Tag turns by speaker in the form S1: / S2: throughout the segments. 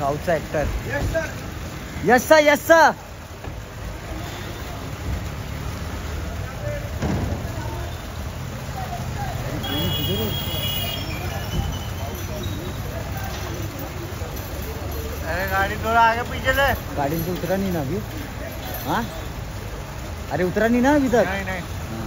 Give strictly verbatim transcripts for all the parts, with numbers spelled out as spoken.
S1: साउथचा actor. Yes sir, yes sir.
S2: अरे गाड़ी थोड़ा आगे पीछे ले.
S1: गाड़ी से उतरा नहीं ना अभी. हाँ अरे उतरा नहीं ना अभी तक.
S2: नहीं नहीं.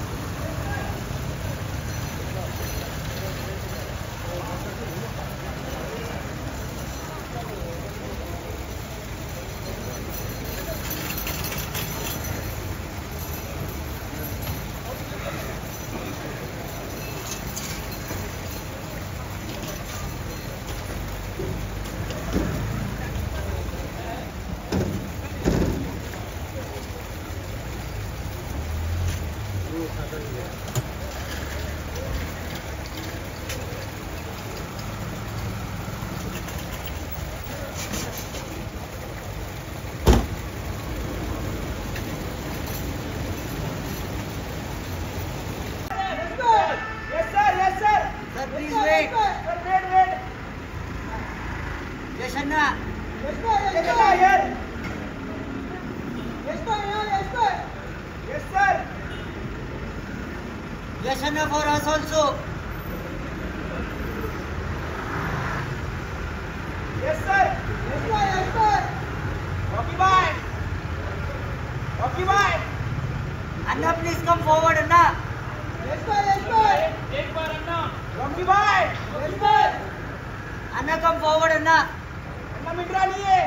S1: Yes, Anna, for us also.
S3: Yes, sir. Yes, sir. Yes, sir. Rocky bhai. Rocky bhai.
S1: Anna, please come forward, Anna.
S3: Yes, sir. Yes, sir. Take bar, Anna. Rocky bhai. Yes, sir.
S1: Anna, come forward, Anna.
S3: Anna mitra nahi hai.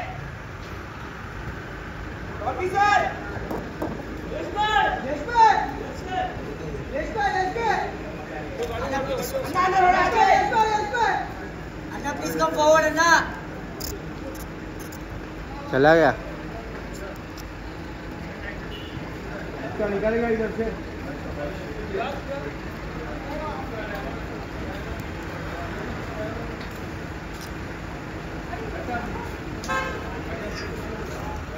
S3: Rocky sir. Yes, sir. Yes, sir. Yes, sir. Yes, sir. Yes, sir.
S1: Anna, please.
S3: Anna, Anna, Anna. Yes, sir. Yes, sir.
S1: Anna, please come forward, Anna.
S2: चला गया.
S3: निकालेगा इधर से.